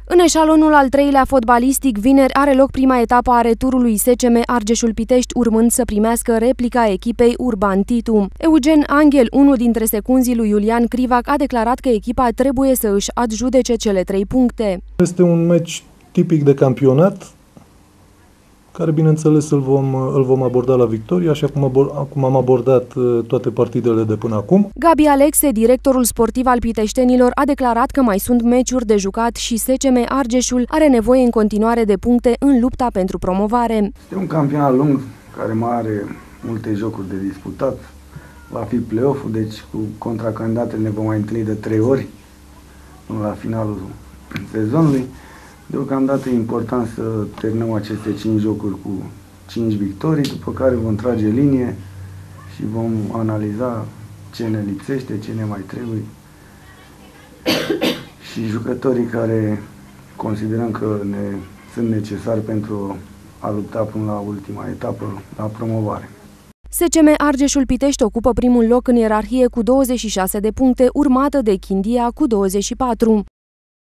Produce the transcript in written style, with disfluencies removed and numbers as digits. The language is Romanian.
În eșalonul al treilea fotbalistic, vineri are loc prima etapă a returului SCM Argeșul Pitești, urmând să primească replica echipei Urban Titu. Eugen Anghel, unul dintre secunzii lui Iulian Crivac, a declarat că echipa trebuie să își adjudece cele 3 puncte. Este un meci tipic de campionat, care bineînțeles îl vom aborda la victorie, așa cum am abordat toate partidele de până acum. Gabi Alexe, directorul sportiv al piteștenilor, a declarat că mai sunt meciuri de jucat și SCM Argeșul are nevoie în continuare de puncte în lupta pentru promovare. Este un campionat lung care mai are multe jocuri de disputat. Va fi play-off-ul, deci cu contracandidatele ne vom mai întâlni de 3 ori până la finalul sezonului. Deocamdată e important să terminăm aceste 5 jocuri cu 5 victorii, după care vom trage linie și vom analiza ce ne lipsește, ce ne mai trebuie și jucătorii care considerăm că sunt necesari pentru a lupta până la ultima etapă, la promovare. SCM Argeșul Pitești ocupă primul loc în ierarhie cu 26 de puncte, urmată de Chindia cu 24.